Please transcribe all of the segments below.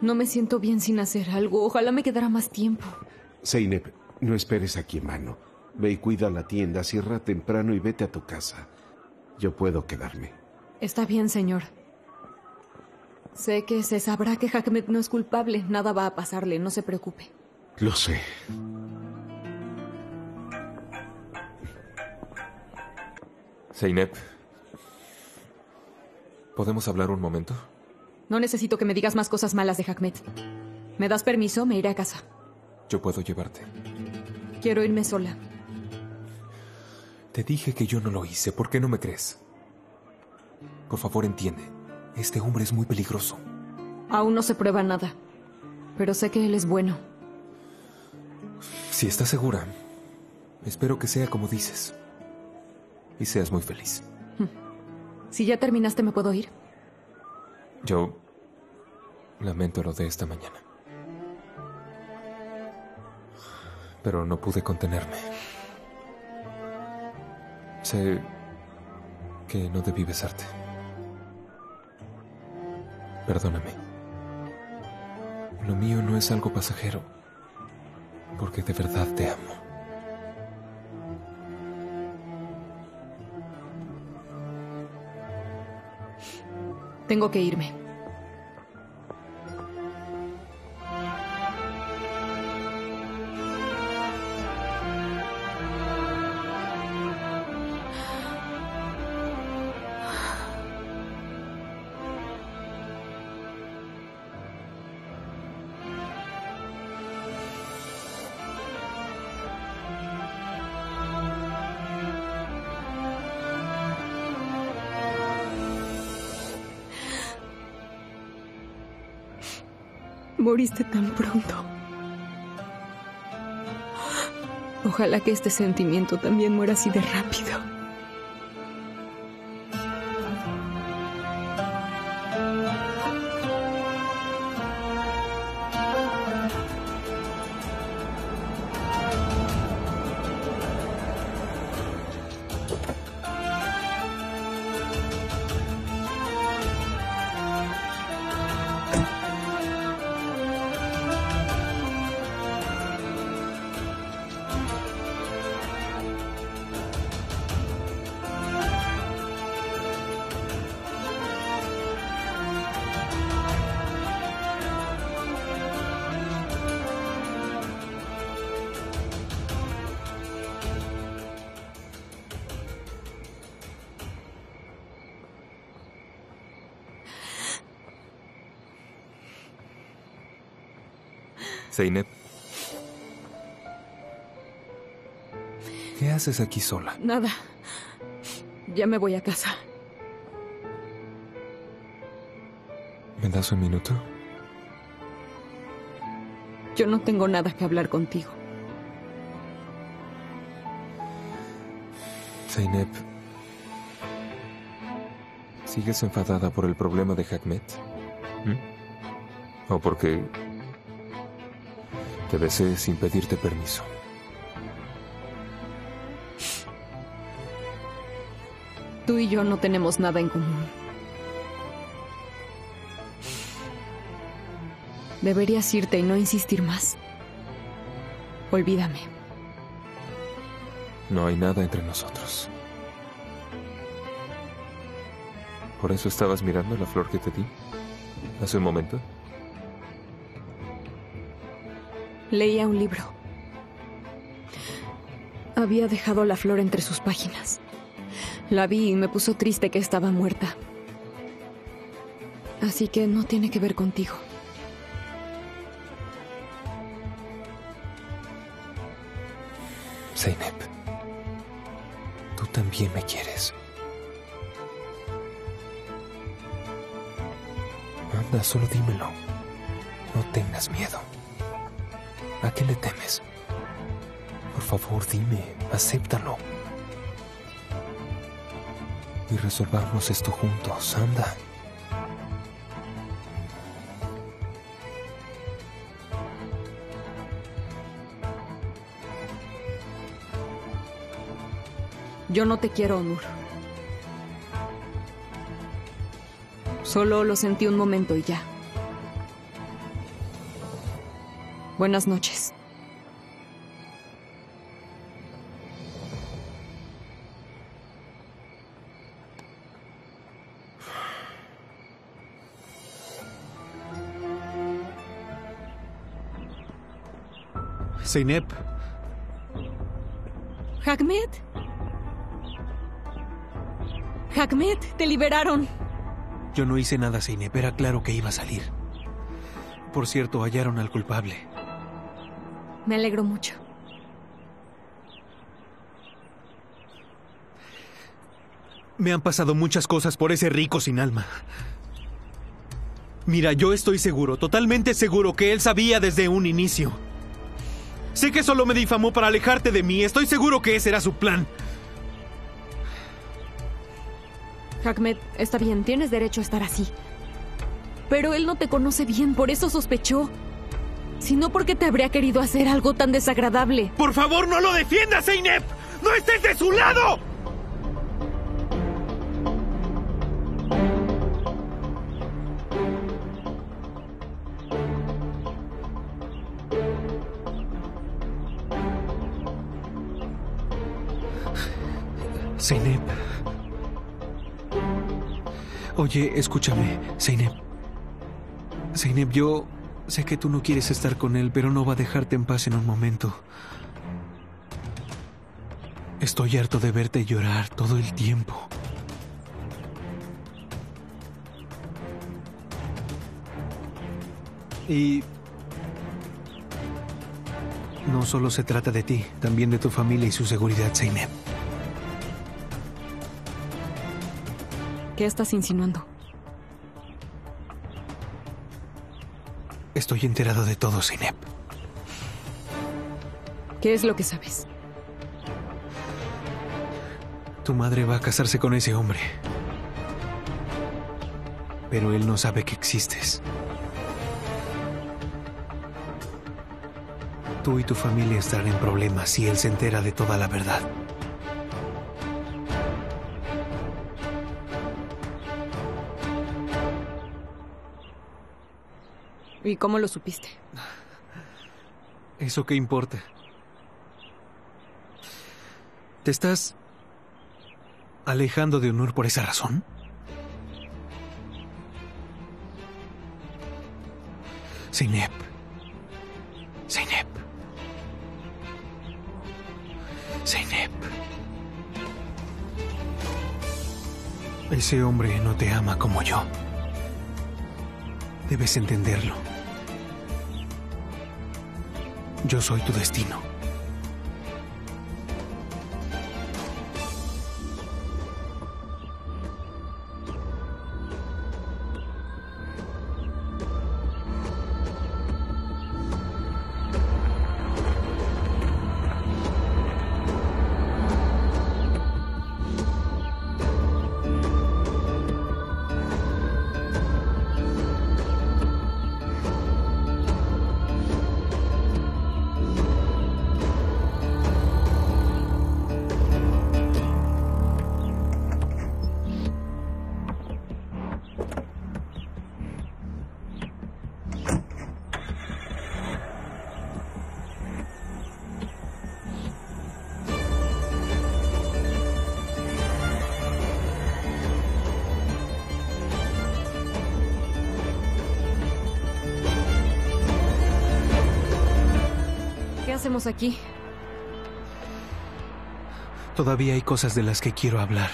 No me siento bien sin hacer algo. Ojalá me quedara más tiempo. Zeynep, no esperes aquí, mano. Ve y cuida la tienda, cierra temprano y vete a tu casa. Yo puedo quedarme. Está bien, señor. Sé que se sabrá que Hackmet no es culpable. Nada va a pasarle, no se preocupe. Lo sé. Zeynep, ¿podemos hablar un momento? No necesito que me digas más cosas malas de Hackmet. ¿Me das permiso? Me iré a casa. Yo puedo llevarte. Quiero irme sola. Te dije que yo no lo hice. ¿Por qué no me crees? Por favor, entiende. Este hombre es muy peligroso. Aún no se prueba nada. Pero sé que él es bueno. Si estás segura, espero que sea como dices. Y seas muy feliz. Si ya terminaste, ¿me puedo ir? Yo lamento lo de esta mañana. Pero no pude contenerme. Sé que no debí besarte. Perdóname. Lo mío no es algo pasajero, porque de verdad te amo. Tengo que irme. Moriste tan pronto. Ojalá que este sentimiento también muera así de rápido. Zeynep, ¿qué haces aquí sola? Nada. Ya me voy a casa. ¿Me das un minuto? Yo no tengo nada que hablar contigo. Zeynep, ¿sigues enfadada por el problema de Hackmet? ¿O porque te besé sin pedirte permiso? Tú y yo no tenemos nada en común. Deberías irte y no insistir más. Olvídame. No hay nada entre nosotros. ¿Por eso estabas mirando la flor que te di hace un momento? Leía un libro. Había dejado la flor entre sus páginas. La vi y me puso triste que estaba muerta. Así que no tiene que ver contigo. Zeynep, tú también me quieres. Anda, solo dímelo. No tengas miedo. ¿A qué le temes? Por favor, dime, acéptalo. Y resolvamos esto juntos, anda. Yo no te quiero, Onur. Solo lo sentí un momento y ya. Buenas noches. Zeynep. ¿Hachmed? Hachmed, te liberaron. Yo no hice nada, Zeynep. Era claro que iba a salir. Por cierto, hallaron al culpable. Me alegro mucho. Me han pasado muchas cosas por ese rico sin alma. Mira, yo estoy seguro, totalmente seguro que él sabía desde un inicio. Sé que solo me difamó para alejarte de mí. Estoy seguro que ese era su plan. Hachmed, está bien, tienes derecho a estar así. Pero él no te conoce bien, por eso sospechó. Si no, ¿por qué te habría querido hacer algo tan desagradable? ¡Por favor, no lo defiendas, Zeynep! ¡No estés de su lado! Zeynep. Oye, escúchame, Zeynep. Zeynep, yo sé que tú no quieres estar con él, pero no va a dejarte en paz en un momento. Estoy harto de verte llorar todo el tiempo. Y no solo se trata de ti, también de tu familia y su seguridad, Zeynep. ¿Qué estás insinuando? Estoy enterado de todo, Zeynep. ¿Qué es lo que sabes? Tu madre va a casarse con ese hombre. Pero él no sabe que existes. Tú y tu familia estarán en problemas si él se entera de toda la verdad. ¿Y cómo lo supiste? ¿Eso qué importa? ¿Te estás alejando de Onur por esa razón? Zeynep. Zeynep. Zeynep. Ese hombre no te ama como yo. Debes entenderlo. Yo soy tu destino. ¿Qué hacemos aquí? Todavía hay cosas de las que quiero hablar.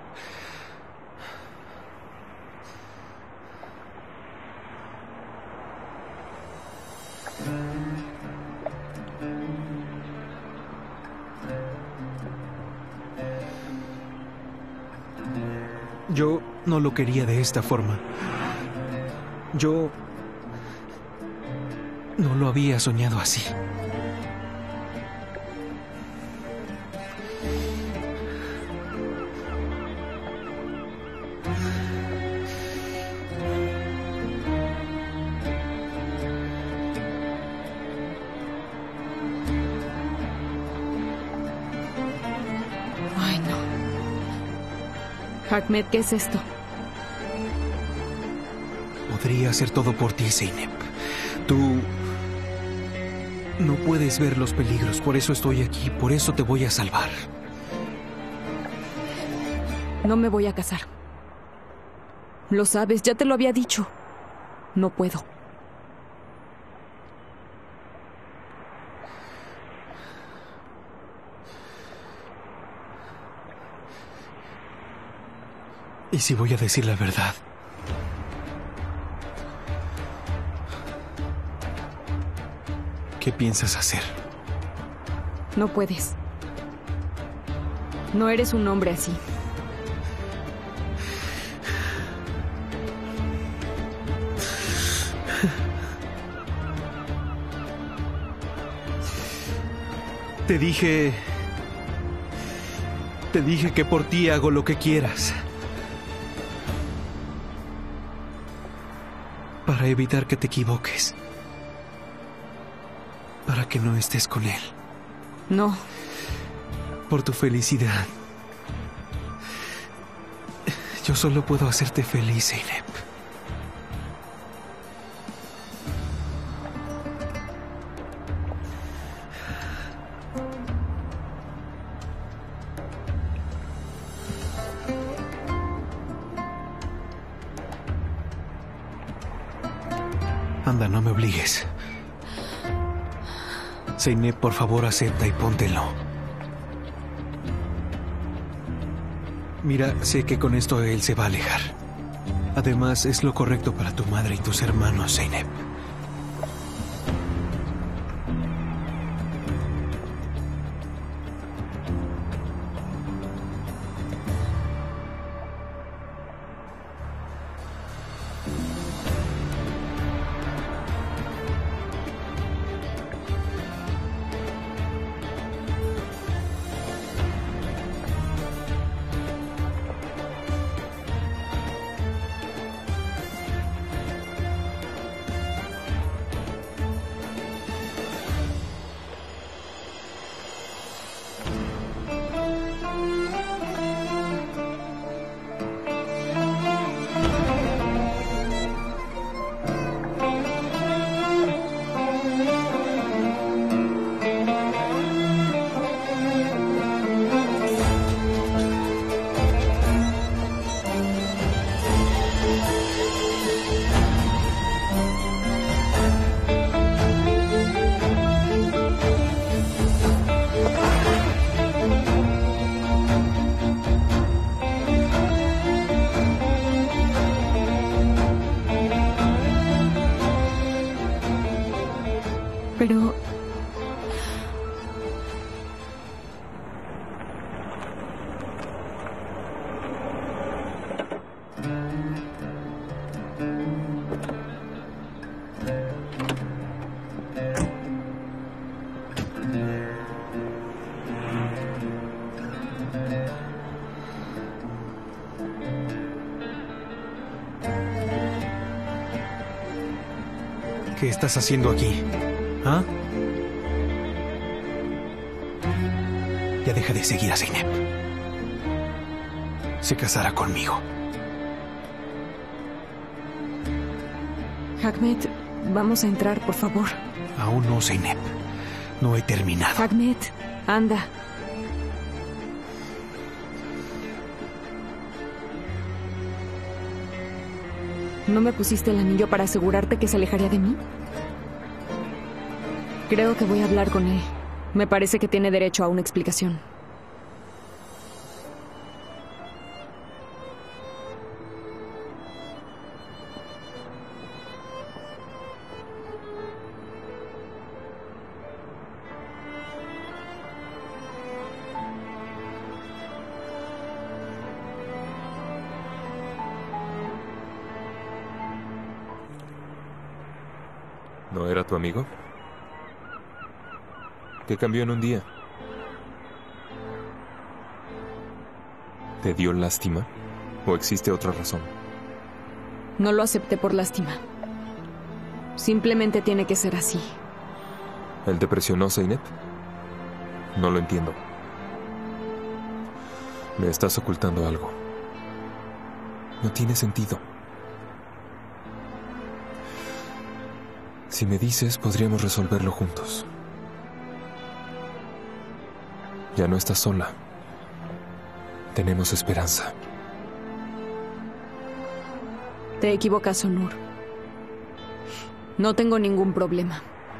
Yo no lo quería de esta forma. Yo no lo había soñado así. Ay, no. Hachmed, ¿qué es esto? Podría hacer todo por ti, Zeynep. Tú No puedes ver los peligros, por eso estoy aquí, por eso te voy a salvar. No me voy a casar. Lo sabes, ya te lo había dicho. No puedo. ¿Y si voy a decir la verdad? ¿Qué piensas hacer? No puedes. No eres un hombre así. Te dije que por ti hago lo que quieras. Para evitar que te equivoques. Para que no estés con él. No. Por tu felicidad. Yo solo puedo hacerte feliz, Zeynep. Anda, no me obligues. Zeynep, por favor, acepta y póntelo. Mira, sé que con esto él se va a alejar. Además, es lo correcto para tu madre y tus hermanos, Zeynep. Pero... ¿Qué estás haciendo aquí? ¿Ah? Ya deja de seguir a Zeynep. Se casará conmigo. Ahmed, vamos a entrar, por favor. Aún no, Zeynep. No he terminado. Ahmed, anda. ¿No me pusiste el anillo para asegurarte que se alejaría de mí? Creo que voy a hablar con él. Me parece que tiene derecho a una explicación. ¿No era tu amigo? ¿Qué cambió en un día? ¿Te dio lástima? ¿O existe otra razón? No lo acepté por lástima. Simplemente tiene que ser así. ¿Él te presionó, Zeynep? No lo entiendo. Me estás ocultando algo. No tiene sentido. Si me dices, podríamos resolverlo juntos. Ya no estás sola. Tenemos esperanza. Te equivocas, Onur. No tengo ningún problema.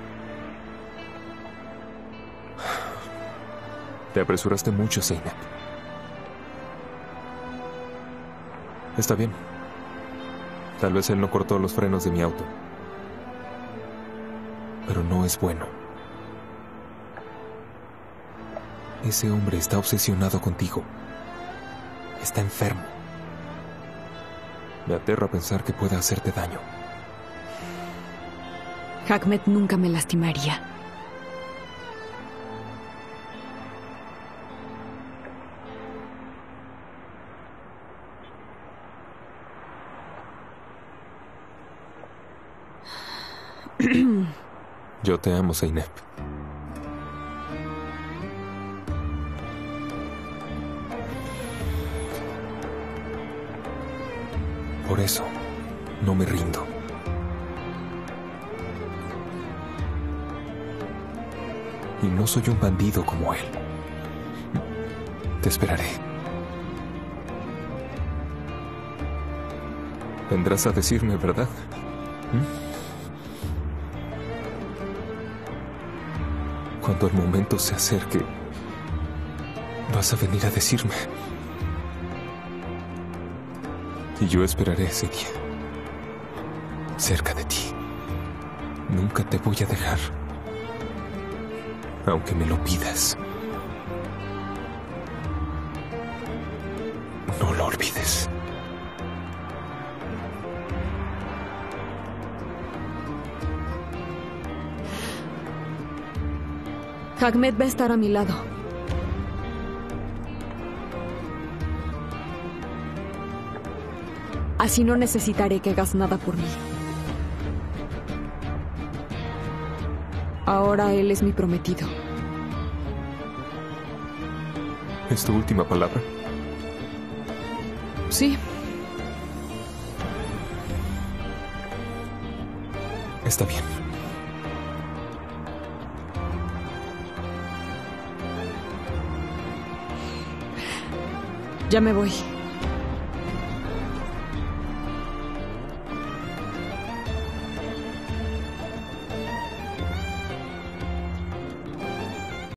Te apresuraste mucho, Zeynep. Está bien. Tal vez él no cortó los frenos de mi auto. Pero no es bueno. Ese hombre está obsesionado contigo. Está enfermo. Me aterra pensar que pueda hacerte daño. Ahmed nunca me lastimaría. Yo te amo, Zeynep. Por eso, no me rindo. Y no soy un bandido como él. Te esperaré. Vendrás a decirme, ¿verdad? Cuando el momento se acerque, vas a venir a decirme. Y yo esperaré ese día, cerca de ti. Nunca te voy a dejar, aunque me lo pidas. No lo olvides. Ahmed va a estar a mi lado. Así no necesitaré que hagas nada por mí. Ahora él es mi prometido. ¿Es tu última palabra? Sí. Está bien. Ya me voy.